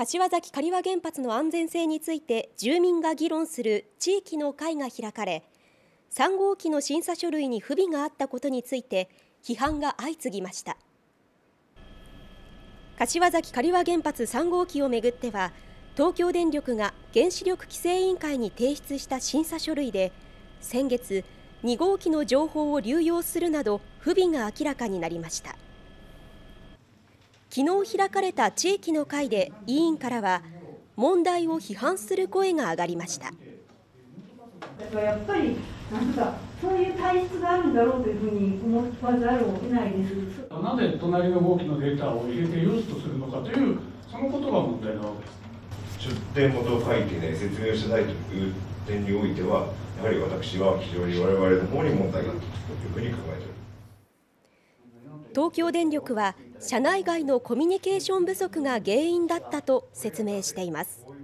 柏崎刈羽原発の安全性について住民が議論する地域の会が開かれ、3号機の審査書類に不備があったことについて批判が相次ぎました。柏崎刈羽原発3号機をめぐっては、東京電力が原子力規制委員会に提出した審査書類で、先月2号機の情報を流用するなど不備が明らかになりました。昨日開かれた地域の会で委員からは問題を批判する声が上がりました。 やっぱりなんかそういう体質があるんだろうというふうに思わざるを得ないです。 なぜ隣の号機のデータを入れて良しとするのかというそのことが問題なわけです。 出典元を書いてね説明しないという点においてはやはり私は非常に我々の方に問題があるというふうに考えております。 東京電力は社内外のコミュニケーション不足が原因だったと説明しています。